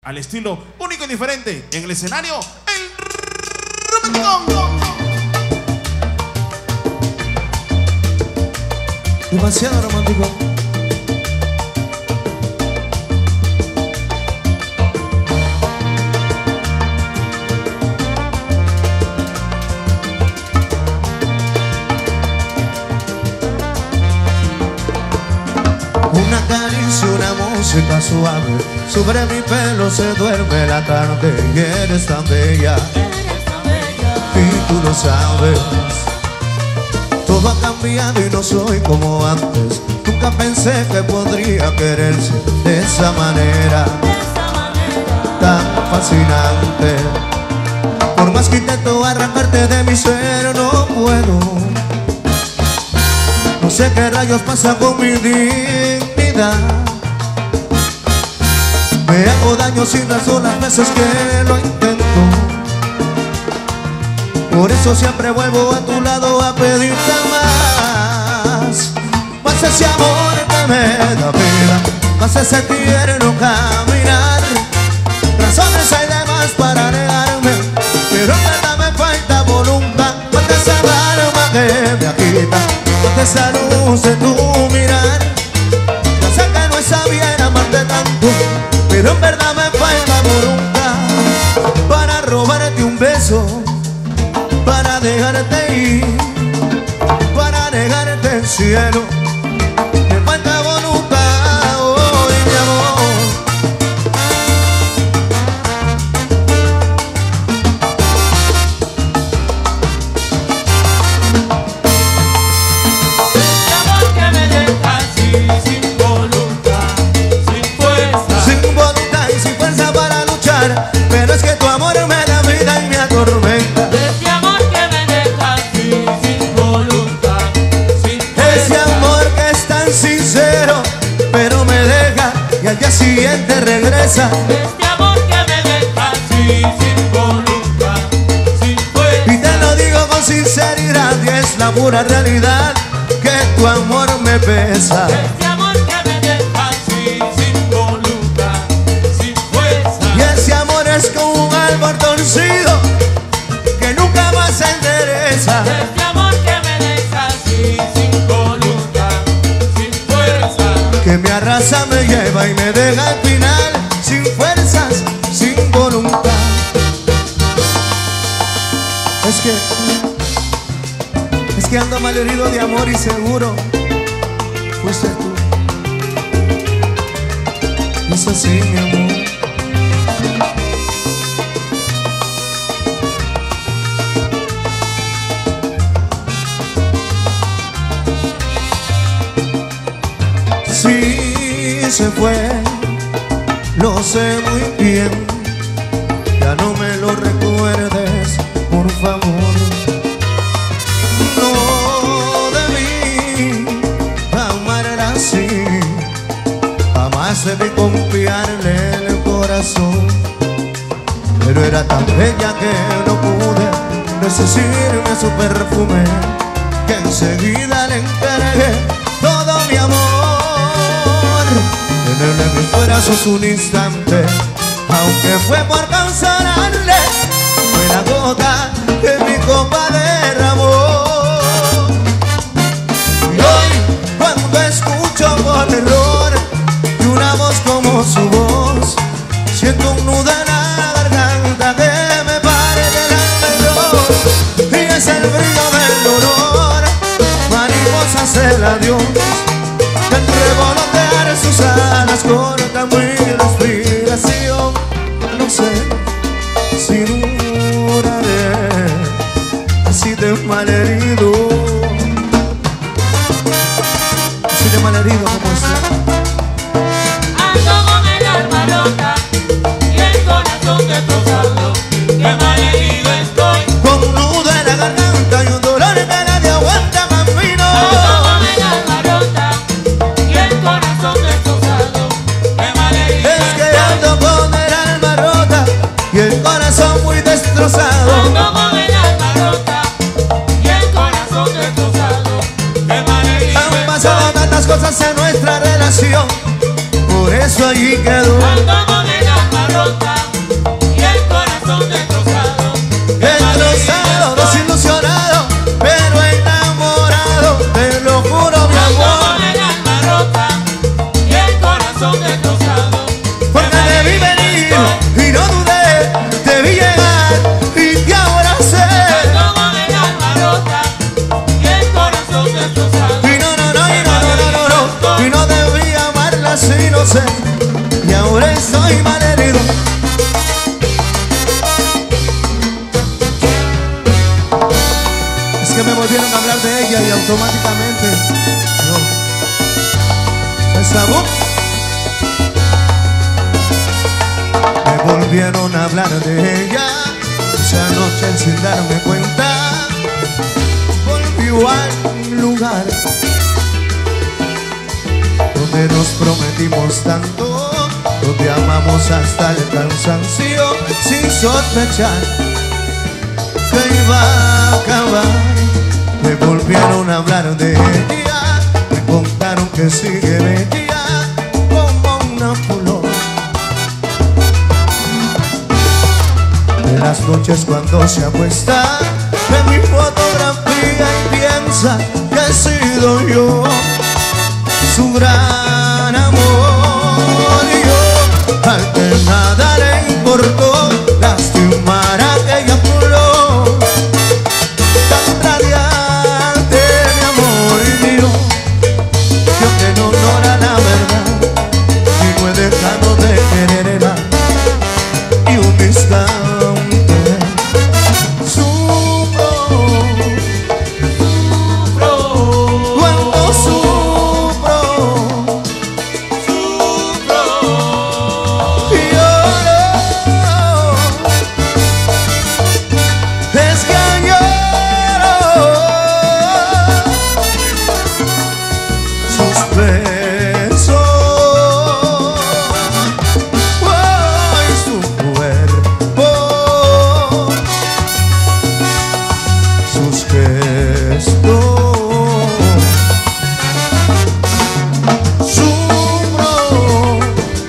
al estilo único y diferente en el escenario, el Romanticón. Demasiado romántico. Una caricia, una música suave, sobre mi pelo se duerme la tarde y eres tan bella, y tú lo sabes. Todo ha cambiado y no soy como antes. Nunca pensé que podría quererse de esa manera tan fascinante. Por más que intento arrancarte de mi ser, no puedo. No sé qué rayos pasa con mi dignidad. Me hago daño sin razón las veces que lo intento. Por eso siempre vuelvo a tu lado a pedirte más. Más ese amor que me da vida, más ese tierno caminar. Razones hay de más para negarme, pero en verdad me falta voluntad. Más esa alma que me agita, más esa luz de tu mirar. Ya sé que no está bien amarte tanto, pero en verdad me falta voluntad para robarte un beso, para dejarte ir, para negarte el cielo. Me falta voluntad hoy, mi amor. Este amor que me deja así, sin voluntad, sin fuerza. Sin voluntad y sin fuerza para luchar, pero es que tu amor me da vida y me atormenta. Este amor que me deja así, sin voluntad, sin fuerza. Ese amor que es tan sincero, pero me deja y al día siguiente regresa. Este amor que me deja así, sin voluntad, sin fuerza. Y te lo digo con sinceridad y es la pura realidad que tu amor me pesa. Este amor que me deja así, sin voluntad, sin fuerza. Y ese amor es como un árbol torcido que nunca más se endereza. Este amor que me deja así, sin voluntad, sin fuerza. Que me arrasa, me lleva y me deja al final sin fuerzas, sin voluntad. Es que ando malherido de amor y seguro fuiste tú. Es así, mi amor. Sí, se fue, lo sé muy bien. Ya no me lo recuerdes, por favor. No debí amar así, jamás debí confiarle el corazón. Pero era tan bella que no pude resistirme a su perfume, que enseguida le entregué todo mi amor. Tenerle en mis brazos un instante, aunque fue por consolarle, fue la gota que mi copa derramó. Y hoy cuando escucho por error y una voz como su voz, siento un nudo en la garganta que me parte el alma. Y es el brillo del dolor, mariposas del adiós, que al revolotear sus alas corta mi respiración. No sé si duraré así de malherido, así de malherido como usted. Ando con el alma rota y el corazón destrozado, que malherido estoy. Con un nudo en la garganta y un dolor que nadie aguanta camino. Ando con el alma rota volvieron a hablar de ella. Esa noche sin darme cuenta volvió al lugar donde nos prometimos tanto, donde amamos hasta el cansancio, sin sospechar que iba a acabar. Me volvieron a hablar de ella, me contaron que sigue bella como una flor. De las noches cuando se acuesta en mi fotografía y piensa que he sido yo su gran amor. Y yo, al que nada le importó lastimar aquella flor tan radiante, mi amor mío. Yo que no ignora la verdad y no he dejado de quererla y un instante sufro cuando sufro y lloro. Es que lloro sus besos y su cuerpo, sus gestos. Sufro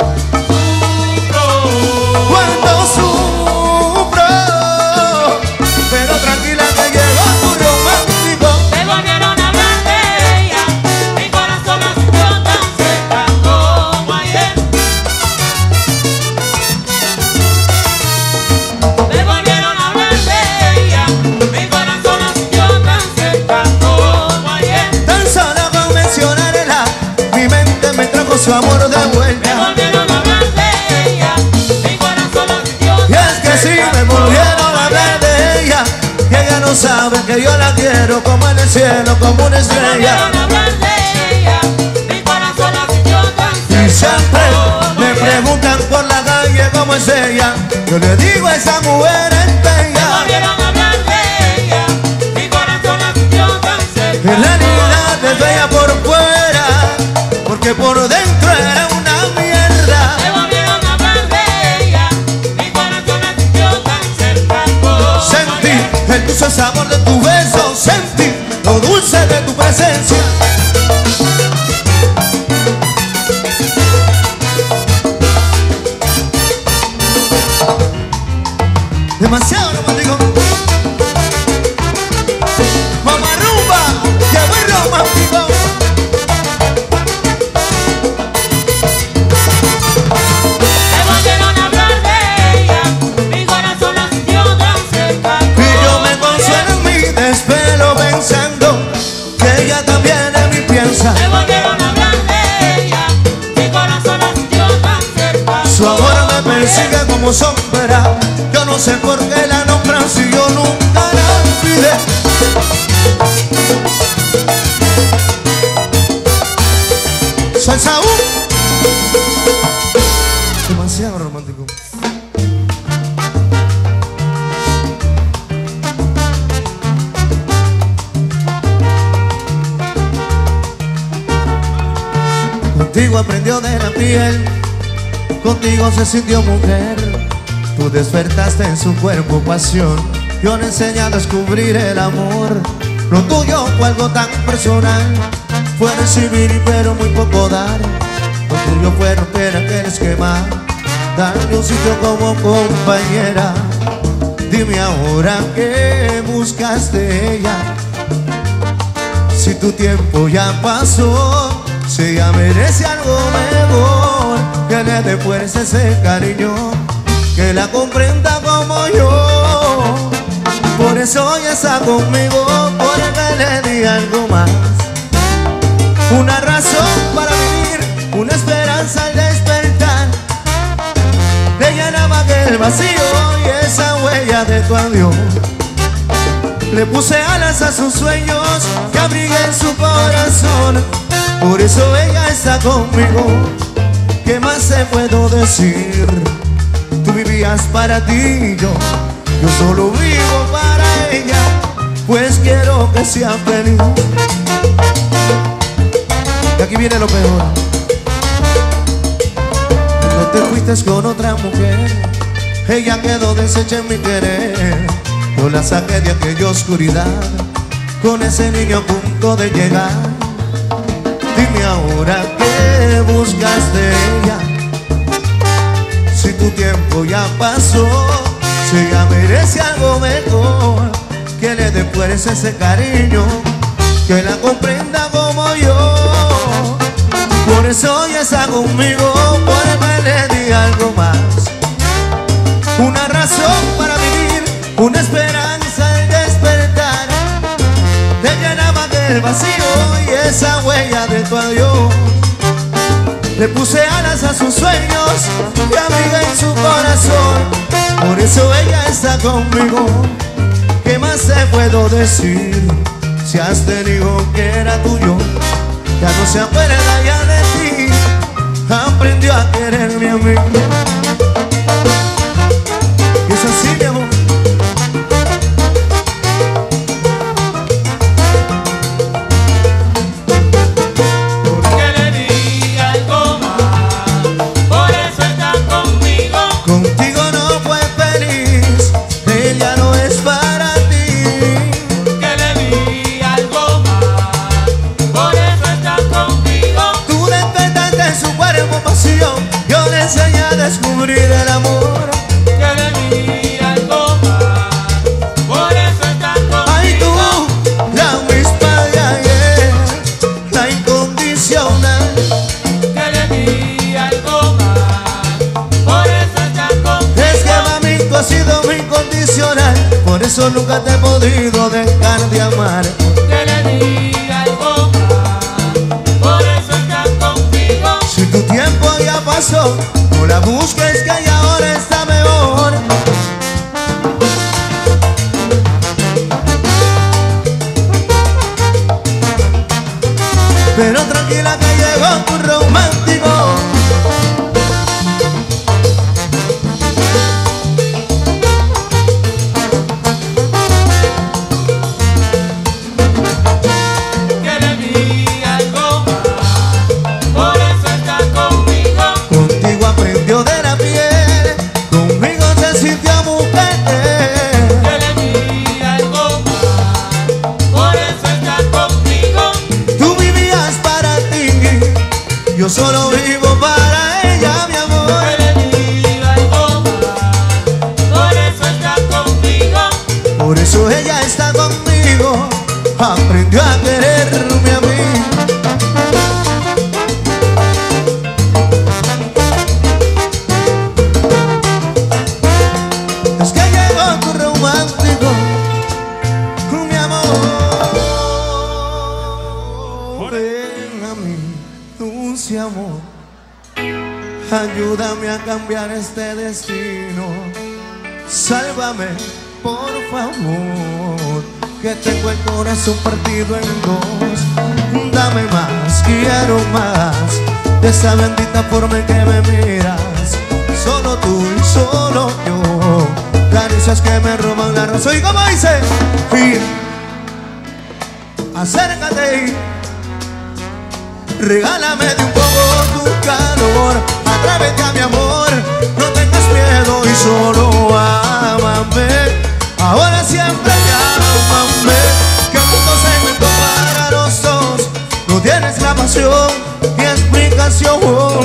cuando sufro, pero tranquila que llegó tu romántico. Me volvieron a hablar de ella, mi corazón la sintió tan cerca como ayer. Me volvieron a hablar de ella, mi corazón la sintió tan cerca como ayer. Tan solo con mencionarla, mi mente me trajo su amor de Me vuelta. volvieron a hablar de ella, mi corazón la sintió Y tan es que sí, cerca me volvieron como a hablar ayer. de ella, y ella no sabe que yo la quiero como en el cielo, como una Me estrella. volvieron a hablar de ella, mi corazón la sintió tan Y cerca siempre como me ayer. preguntan por la calle cómo es ella. Yo le digo a esa mujer es Me bella. volvieron a hablar de ella, mi corazón la sintió tan cerca En realidad como es bella por fuera, porque por dentro era una mierda. Me volvieron a hablar de ella, mi corazón la sintió tan cerca como Sentí ayer. el dulce sabor de tu beso, sentí lo dulce de tu presencia. Demasiado romántico. Mamá rumba, que muy romántico. Me volvieron a hablar de ella, mi corazón la sintió tan cerca como Y yo me ayer. consuelo en mi desvelo pensando que ella también en mí piensa. Me volvieron a hablar de ella, mi corazón la sintió tan cerca Su amor como me persigue como sombra. Yo no sé por qué la nombran si yo nunca la olvidé. Soy Saúl. Demasiado romántico. Contigo aprendió de la piel, contigo se sintió mujer. Tú despertaste en su cuerpo pasión, yo le enseñé a descubrir el amor. Lo tuyo fue algo tan personal, fue recibir pero muy poco dar. Lo tuyo fue romper aquel esquema, darle un sitio como compañera. Dime ahora qué buscas de ella, si tu tiempo ya pasó, si ella merece algo mejor, que le dé fuerza ese cariño, que la comprenda como yo. Por eso ella está conmigo, porque le di algo más, una razón para vivir, una esperanza al despertar. Le llenaba aquel vacío y esa huella de tu adiós. Le puse alas a sus sueños que abrigué en su corazón. Por eso ella está conmigo. ¿Qué más te puedo decir? Tú vivías vivías para ti, yo solo vivo para ella, pues quiero que sea feliz. Y aquí viene lo peor. No te fuiste con otra mujer, ella quedó deshecha en mi querer. Yo la saqué de aquella oscuridad, con ese niño a punto de llegar. Dime ahora qué buscas de ella, si tu tiempo ya pasó, si ella merece algo mejor, que le dé fuerza ese cariño, que la comprenda como yo. Por eso ella está conmigo, porque le di algo más, una razón para vivir, una esperanza al despertar. Te llenaba aquel vacío y esa huella de tu adiós. Le puse alas a sus sueños y amiga en su corazón. Por eso ella está conmigo. ¿Qué más te puedo decir? Si hasta el hijo que era tuyo ya no se acuerda ya de ti, aprendió a quererme a mí. Y es así, mi amor. Yo le enseñé a descubrir el amor, que le di algo más, por eso está conmigo. ay tú, la misma de ayer, la incondicional, Que le di algo más, por eso está conmigo. es que mami tú has sido mi incondicional, por eso nunca te he podido dejar de amar. Que le di algo más, por eso está conmigo. Si tu tiempo ya pasó, no la busques que ella ahora está mejor. Pero tranquila que llegó tu romántico. Que le di algo más, por eso está conmigo. Contigo aprendió de la piel, conmigo se sintió mujer. Que le di algo más, por eso está conmigo. Tú vivías para ti, yo solo vivo para ella, mi amor. Que le di algo más, por eso está conmigo. Por eso ella está conmigo, aprendió a quererme a mí. Es que llegó tu romántico, mi amor. Ven a mí, dulce amor, ayúdame a cambiar este destino. Sálvame, por favor, que tengo el corazón partido en dos. Dame más, quiero más de esa bendita forma en que me miras. Solo tú y solo yo, caricias que me roban la razón. ¿Y cómo dice? Y acércate y regálame de un poco tu calor. Atrévete a mi amor, no tengas miedo y solo ámame. Ahora siempre llámame, que el mundo se inventó para los dos. No tienes la pasión ni explicación.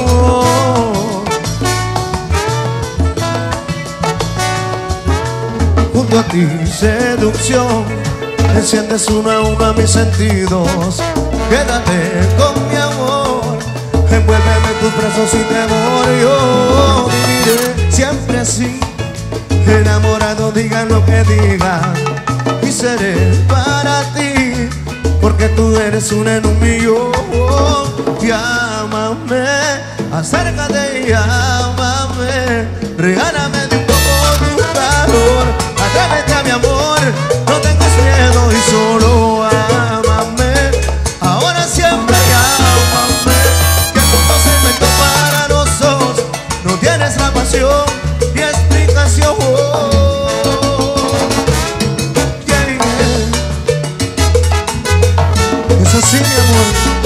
Junto a ti, seducción, enciendes uno a uno a mis sentidos. Quédate con mi amor, envuélveme en tus brazos sin temor. Yo viviré siempre así, enamorado, digan lo que digan, y seré para ti, porque tú eres una en un millón. Llámame, acércate y llámame, regálame de un poco tu calor. Atrévete a mi amor, no tengas miedo y solo ámame. Ahora siempre llámame, que el mundo se inventó para los dos. No tienes la pasión ni explicación. sí, mi amor.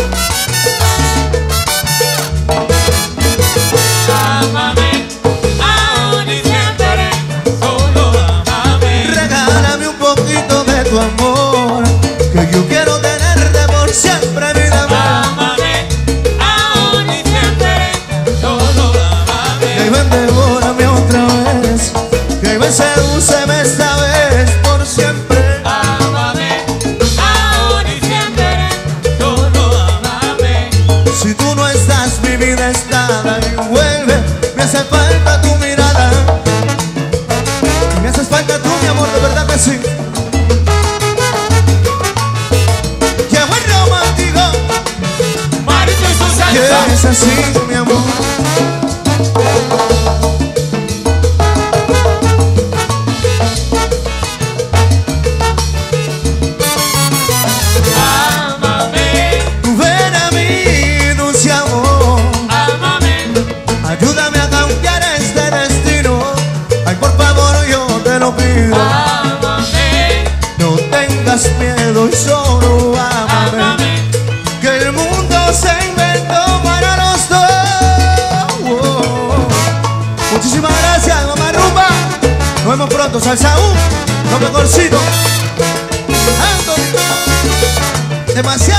Ámame, ahora y siempre, solo ámame. Regálame un poquito de tu amor, que yo quiero tenerte por siempre, vida mía. Ámame, ahora y siempre, solo ámame. Que ven, devórame otra vez, que ven, sedúceme esta vez por siempre. Ámame, ahora y siempre, solo ámame. Si tú no estás, mi vida es nada y vuelve. Me hace falta tu mirada, me haces falta tú, mi amor, de verdad que sí. ¡Qué buen romántico! Marito y su Que salsa. es así, mi amor. Ámame, Ven a mí, dulce amor, ámame, ayúdame a cambiar este destino. Ay, por favor, yo te lo pido. ámame, No tengas miedo y solo ámame, ámame. que el mundo se inventó para los dos. Muchísimas gracias, mamá rumba. Nos vemos pronto, salsa lo mejorcito. Anthony, demasiado.